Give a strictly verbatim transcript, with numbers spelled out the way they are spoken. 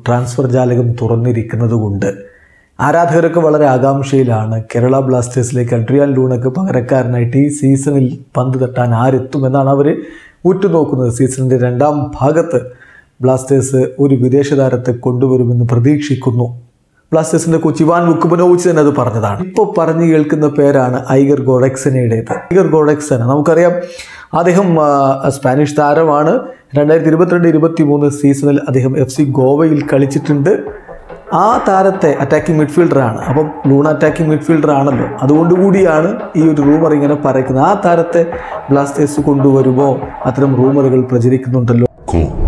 Transfer ജാലകം തുറന്നിരിക്കുന്നത് കൊണ്ട് ആരാധകരൊക്കെ വളരെ ആകാംക്ഷയിലാണ്. കേരള ബ്ലാസ്റ്റേഴ്സിലേക്ക് അഡ്രിയാൻ ലൂണയ്ക്ക് പകരക്കാരനായിട്ട് ഈ സീസണിൽ പന്ത് തട്ടാൻ ആരെത്തുമെന്നാണ് അവർ ഉറ്റുനോക്കുന്നത്. സീസണിൻ്റെ രണ്ടാം ഭാഗത്ത് ബ്ലാസ്റ്റേഴ്സ് ഒരു വിദേശ താരത്തെ കൊണ്ടുവരുമെന്ന് പ്രതീക്ഷിക്കുന്നു. ബ്ലാസ്റ്റേഴ്സിൻ്റെ കോച്ച് ഇവാൻ വുക്കുബനോവിച്ച് തന്നെ അത് പറഞ്ഞതാണ്. ഇപ്പോൾ പറഞ്ഞു കേൾക്കുന്ന പേരാണ് ഐഗർ ഗോഡക്സനയുടേത്. ഐഗർ ഗോഡക്സന നമുക്കറിയാം, അദ്ദേഹം സ്പാനിഷ് താരമാണ്. രണ്ടായിരത്തി ഇരുപത്തിരണ്ട് ഇരുപത്തി മൂന്ന് സീസണിൽ അദ്ദേഹം എഫ് സി ഗോവയിൽ കളിച്ചിട്ടുണ്ട്. ആ താരത്തെ അറ്റാക്കിംഗ് മിഡ്ഫീൽഡറാണ്. അപ്പം ലൂണ അറ്റാക്കിംഗ് മിഡ്ഫീൽഡർ ആണല്ലോ, അതുകൊണ്ടുകൂടിയാണ് ഈ ഒരു റൂമർ ഇങ്ങനെ പറയുന്നത്. ആ താരത്തെ ബ്ലാസ്റ്റേഴ്സ് കൊണ്ടുവരുമോ? അത്തരം റൂമറുകൾ പ്രചരിക്കുന്നുണ്ടല്ലോ.